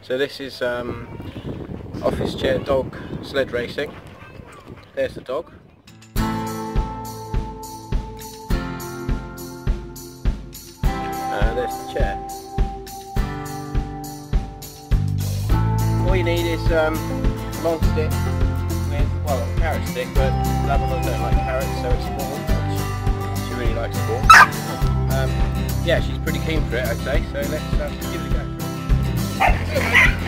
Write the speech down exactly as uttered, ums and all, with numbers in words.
So this is um, office chair dog sled racing. There's the dog. Uh, there's the chair. All you need is um, a long stick with, well, a carrot stick, but Labradors don't like carrots, so it's small, which she really likes small. Um, yeah, she's pretty keen for it, I'd say, so let's um, give it a go.